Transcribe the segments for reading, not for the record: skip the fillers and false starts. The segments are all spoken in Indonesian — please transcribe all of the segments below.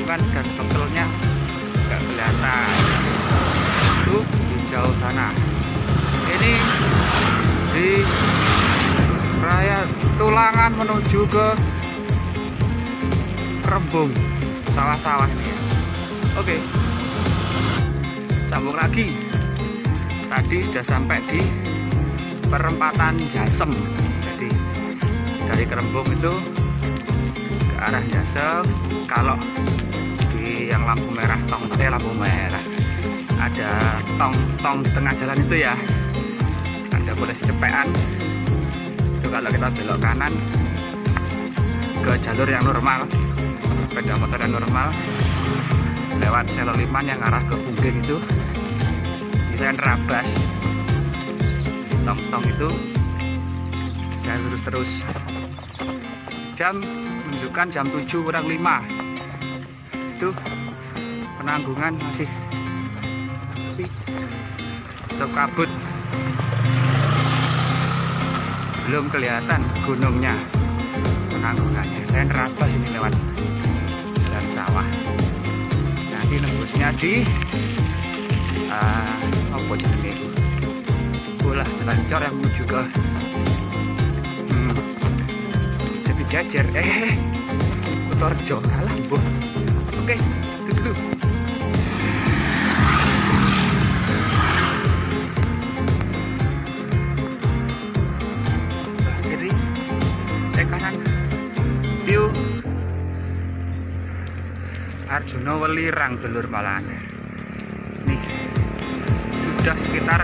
penanggungan dan bekelnya nggak kelihatan. Itu di jauh sana. Ini di raya Tulangan menuju ke Rembung, sawah-sawah ini ya. Oke, sambung lagi. Tadi sudah sampai di perempatan Jasem. Jadi dari Kerembung itu ke arah Jasem. Kalau di yang lampu merah lampu merah ada tong di tengah jalan itu ya, ada polisi cepean itu. Kalau kita belok kanan ke jalur yang normal, sepeda motor yang normal, lewat Selo Liman yang arah ke Pungging itu bisa nerabas tong itu. Saya lurus terus. Jam menunjukkan jam 7 kurang 5. Itu penanggungan masih tetap kabut, belum kelihatan gunungnya, penanggungannya. Saya nerabas ini lewat jalan sawah. Nanti nembusnya di apa jenenge bola jalan cor yang menuju ke Jati Jajar Kutorjo. Alah, Bu. Oke, itu dulu. Kiri, kanan, view Arjuna Welirang dulur malahan. Nih, sudah sekitar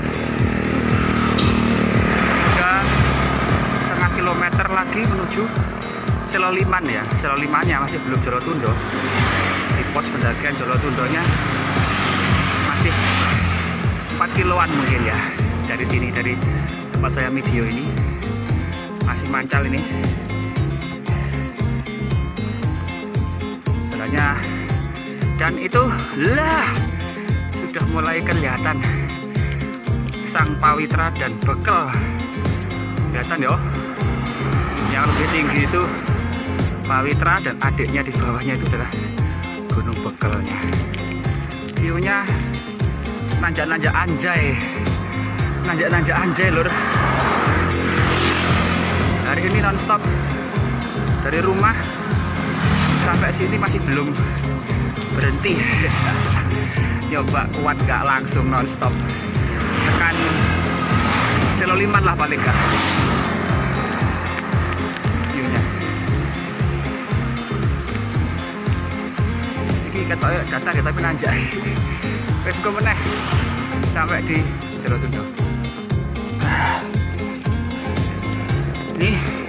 3,5 kilometer lagi menuju Selo Liman ya. Selo Limannya masih belum Jolotundo. Di pos pendakian Jolotundonya masih 4 kiloan mungkin ya. Dari sini, dari tempat saya video ini masih mancal ini. Soalnya, dan itu lah sudah mulai kelihatan sang Pawitra dan bekel. Kelihatan ya, yang lebih tinggi itu Pawitra dan adiknya di bawahnya itu adalah Gunung Bekelnya. View-nya nanjak-nanjak anjay, nanjak-nanjak anjay lur. Hari ini nonstop dari rumah sampai sini masih belum berhenti. Nyoba kuat gak langsung nonstop tekan Selo Liman lah paling gak. View-nya ini kata datar ya tapi nanjak. Wes go meneh sampai di Jolotundo. Ini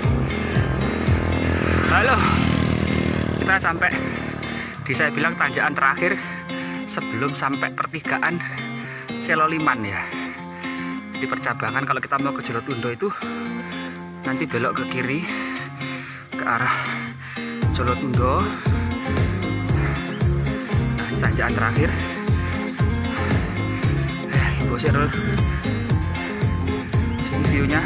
halo, kita sampai di, saya bilang, tanjakan terakhir sebelum sampai pertigaan Selo Liman ya. Di percabangan kalau kita mau ke Jolotundo itu nanti belok ke kiri ke arah Jolotundo. Nah, ini tanjakan terakhir. Bosir sini view-nya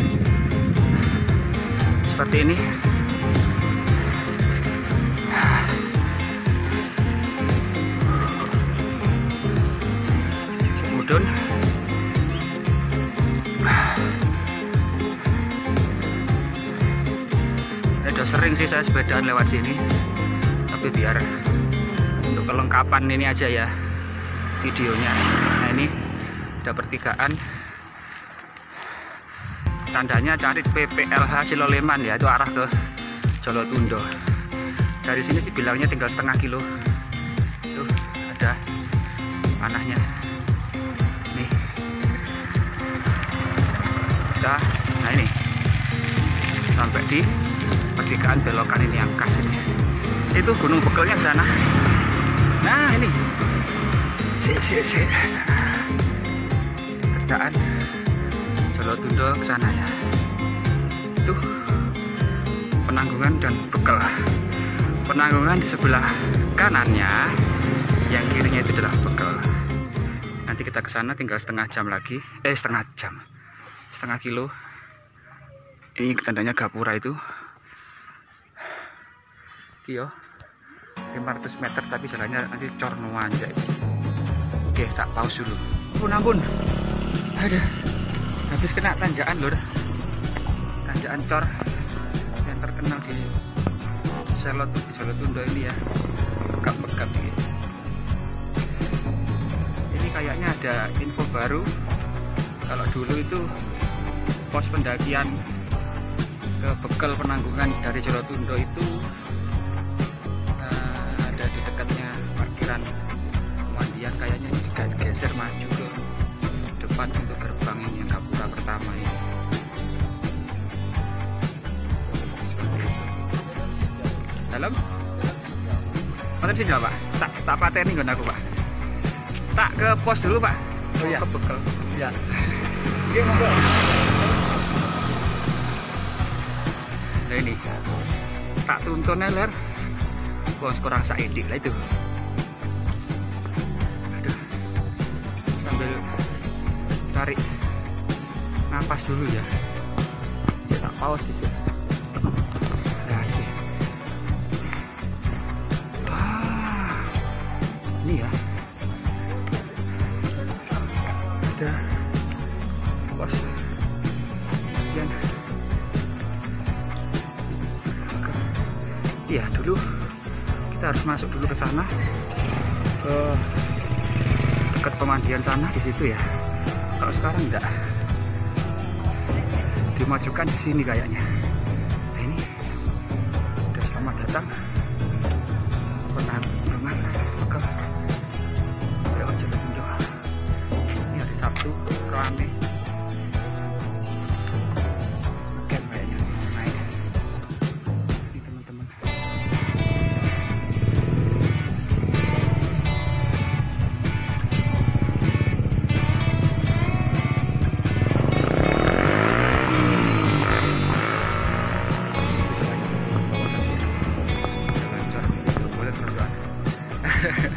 seperti ini. Mudun. Udah sering sih saya sepedaan lewat sini, tapi biar untuk kelengkapan ini aja ya videonya. Nah, ini ada pertigaan, tandanya cari PPLH Selo Liman ya, itu arah ke Jolotundo. Dari sini sih bilangnya tinggal setengah kilo. Tuh ada panahnya nih. Nah ini sampai di pertigaan belokan ini yang khas ini. Itu Gunung Bekelnya ke sana. Nah ini pertigaan Jolotundo ke sana ya. Itu Penanggungan dan Bekel. Penanggungan di sebelah kanannya, yang kirinya itu adalah Bekel. Nanti kita ke sana tinggal setengah jam lagi. Setengah kilo. Ini tandanya Gapura itu. Iya. 500 meter tapi jalannya nanti cor nuanjak. Oke, tak pause dulu. Ampun, aduh, habis kena tanjakan lur, tanjakan cor yang terkenal di Solotundo ini ya, megap-megap gitu. Ini kayaknya ada info baru. Kalau dulu itu pos pendakian ke Bekel Penanggungan dari Solotundo itu ada di dekatnya parkiran pemandian. Kayaknya ini juga geser maju ke depan untuk gerbang ini yang Gapura pertama ini. Dalam? Paten sini Pak. Tak pateni nggon aku Pak. Tak ke pos dulu Pak. Oh iya. Ke Bekel. Ya. Oke, monggo. Nah ini tak tuntunnya ler, bos kurang saedik lah itu. Aduh, sambil cari napas dulu ya. Saya tak pause di sini. Nah, ini ya. Ada pos yang iya dulu kita harus masuk dulu ke sana, ke dekat pemandian sana di situ ya. Kalau sekarang enggak, dimajukan di sini kayaknya. Ini udah selamat datang Penanggungan Bekel lewat Solotundo. Ini hari Sabtu rame. Kayaknya naik ini teman-teman. Boleh terusan.